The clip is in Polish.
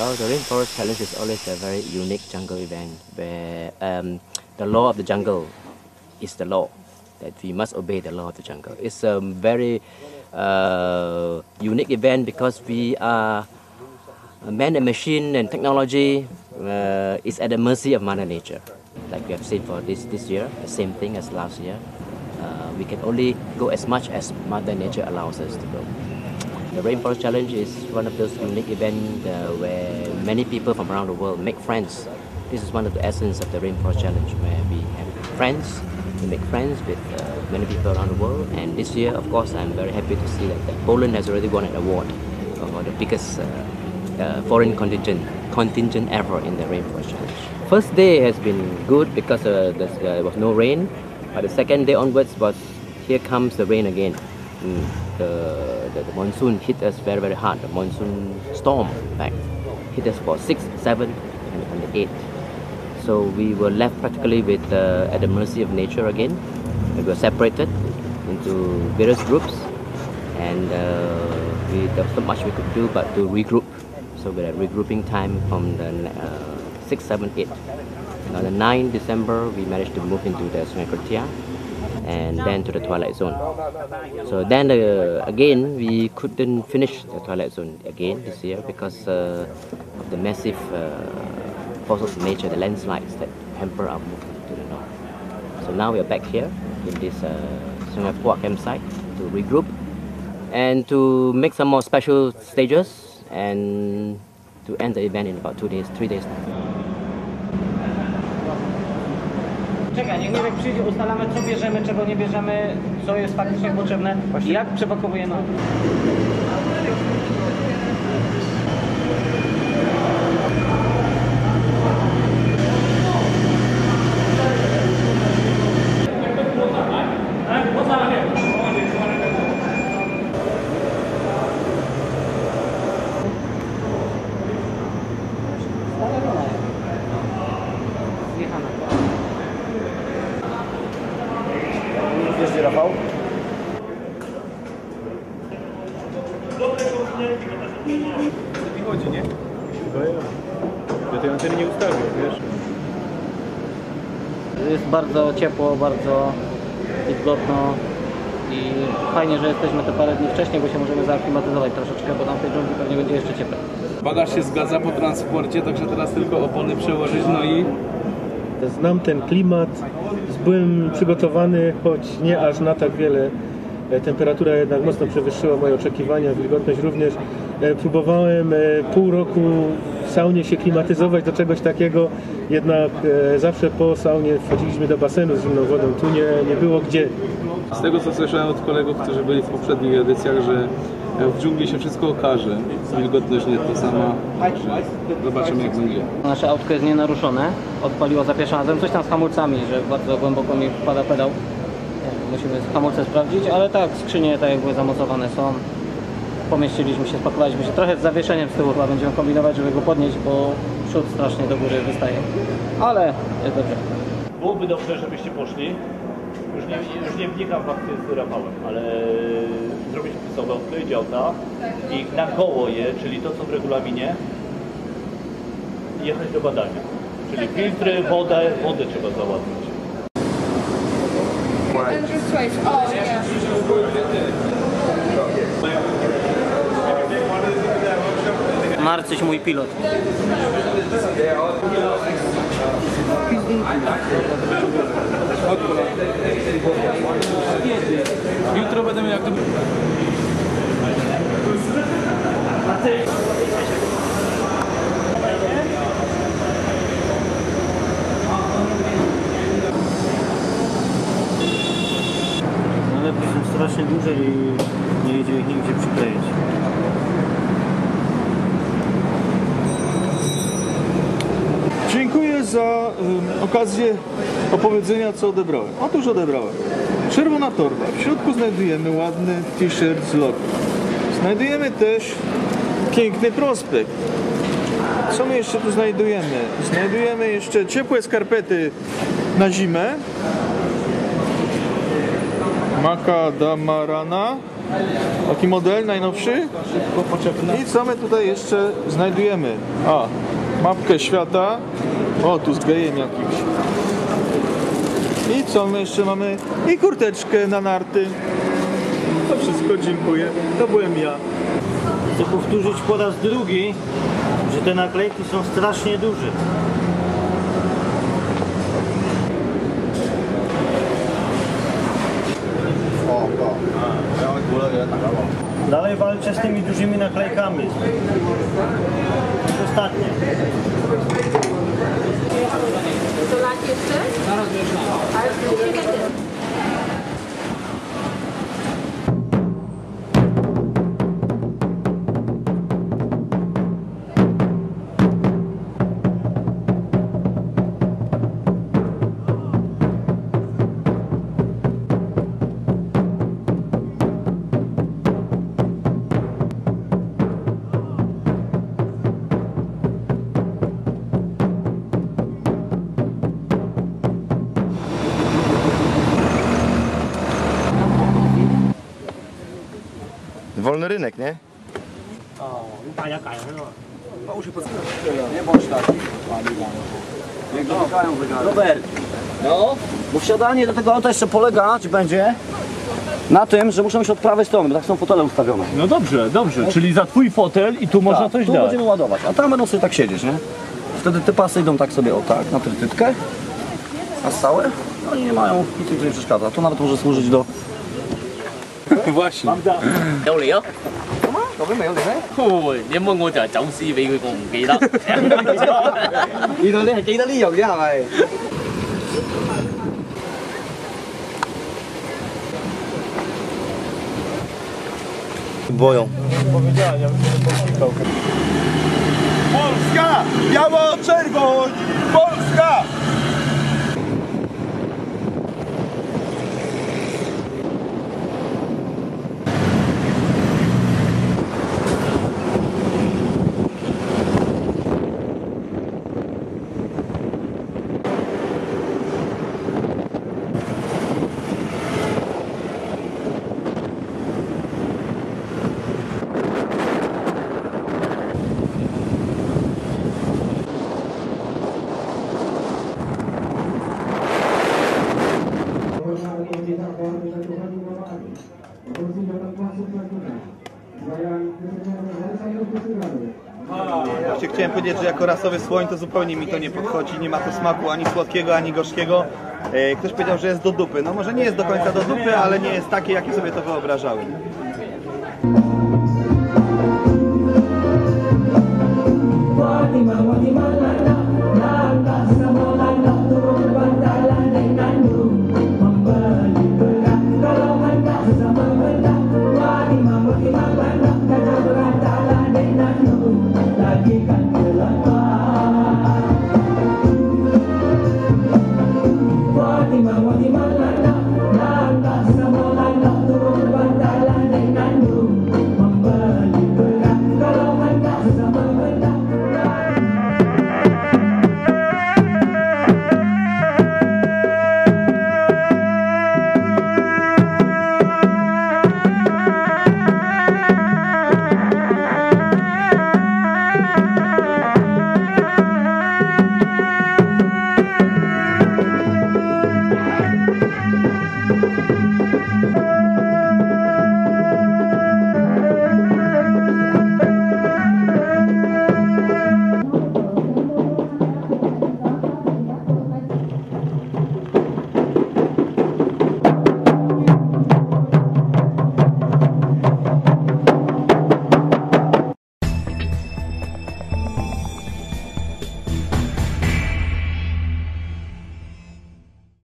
Well, the Rainforest Challenge is always a very unique jungle event where the law of the jungle is the law, that we must obey the law of the jungle. It's a very unique event because we are man and machine and technology is at the mercy of Mother Nature. Like we have seen for this year, the same thing as last year. We can only go as much as Mother Nature allows us to go. The Rainforest Challenge is one of those unique events where many people from around the world make friends. This is one of the essence of the Rainforest Challenge, where we have friends, we make friends with many people around the world. And this year, of course, I'm very happy to see that Poland has already won an award for the biggest foreign contingent ever in the Rainforest Challenge. First day has been good because there was no rain, but the second day onwards here comes the rain again. The monsoon hit us very, very hard. The monsoon storm, in fact, hit us for 6, 7, and the 8. So we were left practically with at the mercy of nature again. We were separated into various groups, and there was not much we could do but to regroup. So we had regrouping time from the 6, 7, 8. On the 9th December, we managed to move into the Sungai Kertia and then to the twilight zone. So then again, we couldn't finish the twilight zone again this year because of the massive forces of nature, the landslides that hamper our movement to the north. So now we are back here in this Sungai Puak campsite to regroup and to make some more special stages and to end the event in about 3 days time. Czekaj, niech Mirek przyjdzie, ustalamy co bierzemy, czego nie bierzemy, co jest faktycznie potrzebne i jak przepakowujemy. Jest Rafał? Nie chodzi, nie? Ja tej anteny nie ustawię, wiesz? Jest bardzo ciepło, bardzo wilgotno i fajnie, że jesteśmy te parę dni wcześniej, bo się możemy zaaklimatyzować troszeczkę, bo tam w tej dżungli pewnie będzie jeszcze cieplej. Bagaż się zgadza po transporcie, także teraz tylko opony przełożyć, no i... Znam ten klimat, byłem przygotowany, choć nie aż na tak wiele. Temperatura jednak mocno przewyższyła moje oczekiwania, wilgotność również. Próbowałem pół roku w saunie się klimatyzować do czegoś takiego, jednak zawsze po saunie wchodziliśmy do basenu z zimną wodą. Tu nie było gdzie. Z tego co słyszałem od kolegów, którzy byli w poprzednich edycjach, że w dżungli się wszystko okaże. Wilgotność nie to sama. Zobaczymy jak będzie. Nasze autko jest nienaruszone, odpaliło za pierwszym razem, coś tam z hamulcami, że bardzo głęboko mi wpada pedał. Musimy hamulce sprawdzić, ale tak, skrzynie tak jakby zamocowane są. Pomieściliśmy się, spakowaliśmy się trochę z zawieszeniem z tyłu, chyba będziemy kombinować, żeby go podnieść, bo przód strasznie do góry wystaje. Ale jest dobrze. Byłoby dobrze, żebyście poszli. Już nie wnikam w akcję z Rafałem, ale zrobić wpisowe, odkleić auta i na goło je, czyli to co w regulaminie, jechać do badania. Czyli filtry, wodę trzeba załatwić. And just wait. Oh, yeah. Marcyś, mój pilot. Jutro będę miał jak to... Nalepki są strasznie duże i nie idzie ich nigdzie przykleić. Dziękuję za okazję opowiedzenia, co odebrałem. Otóż odebrałem czerwona torba. W środku znajdujemy ładny t-shirt z logo. Znajdujemy też piękny prospekt. Co my jeszcze tu znajdujemy? Znajdujemy jeszcze ciepłe skarpety na zimę. Macadamarana Taki model najnowszy. I co my tutaj jeszcze znajdujemy? A, mapkę świata. O, tu z gejem jakimś. I co my jeszcze mamy? I kurteczkę na narty. To wszystko, dziękuję. To byłem ja. Chcę powtórzyć po raz drugi, że te naklejki są strasznie duże. Dalej walczę z tymi dużymi naklejkami. Ostatnie. To lać jeszcze? Zaraz wiesz. Ale to nie będzie. Wolny rynek, nie? Robert, no, bo wsiadanie do tego auta jeszcze polega, czy będzie, na tym, że muszą iść od prawej strony, bo tak są fotele ustawione. No dobrze, dobrze, czyli za twój fotel i tu można coś tu dać. będziemy ładować, a tam będą sobie tak siedzieć, nie? Wtedy te pasy idą tak sobie o tak, na trytytkę, a stałe, oni nie mają, nic im to nie przeszkadza. To nawet może służyć do... Właśnie. Đâu lìa? Có cái mẹo gì đấy? Ôi, em muốn我就係走私俾佢，我唔記得。 Đi thôi, đây chị đã đi rồi chứ hả mày? Boją. Polska! Biało-czerwoń! Polska! Właśnie chciałem powiedzieć, że jako rasowy słoń to zupełnie mi to nie podchodzi, nie ma to smaku ani słodkiego, ani gorzkiego. Ktoś powiedział, że jest do dupy. No może nie jest do końca do dupy, ale nie jest takie, jakie sobie to wyobrażałem. Fatima,